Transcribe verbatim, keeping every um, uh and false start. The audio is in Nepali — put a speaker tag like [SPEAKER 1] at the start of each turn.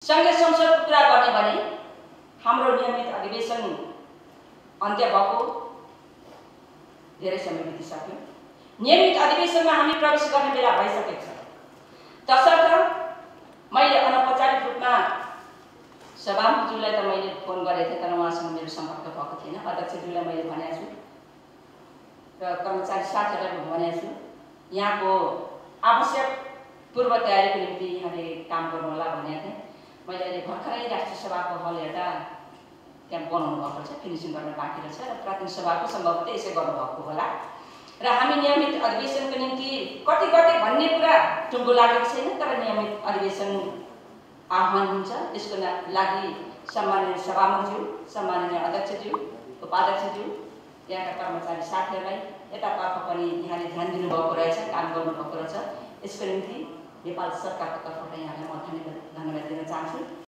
[SPEAKER 1] संघीय संसद कुरा गर्ने भने हाम्रो नियमित अधिवेशन अन्त्य भएको धेरै समय बितिसक्यो। नियमित अधिवेशनमा हामी प्रवेश गर्ने बेला भइसकेको छ। तसर्थ मैले अनौपचारिक रूपमा सभामुखज्यूलाई त मैले फोन गरेको थिएँ, तर उहाँसँग मेरो सम्पर्क भएको थिएन। अध्यक्षज्यूलाई मैले भनेको छु र कर्मचारी साथीहरूलाई भनेको छु, यहाँको आवश्यक पूर्व तयारीको निम्ति यहाँले काम गर्नुहोला भनेको थिएँ। मैले अहिले भर्खरै राष्ट्रिय सभाको हल हेर्दा त्यहाँ बनाउनु भएको छ, फिनिसिङ गर्न बाँकी रहेछ र प्राथमिक सभाको सम्भवतः यसै गर्नुभएको होला र हामी नियमित अधिवेशनको निम्ति कति कति भन्ने कुरा टुङ्गो लागेको छैन, तर नियमित अधिवेशन आह्वान हुन्छ। त्यसको लागि सम्माननीय सभामुखज्यू, सम्माननीय अध्यक्षज्यू, उपाध्यक्षज्यू, यहाँका कर्मचारी साथीहरूलाई यतातर्फ पनि यहाँले ध्यान दिनुभएको रहेछ, काम गर्नुभएको रहेछ। यसको निम्ति नेपाल सरकारको तर्फबाट यहाँलाई म धन्यवाद धन्यवाद दिन चाहन्छु।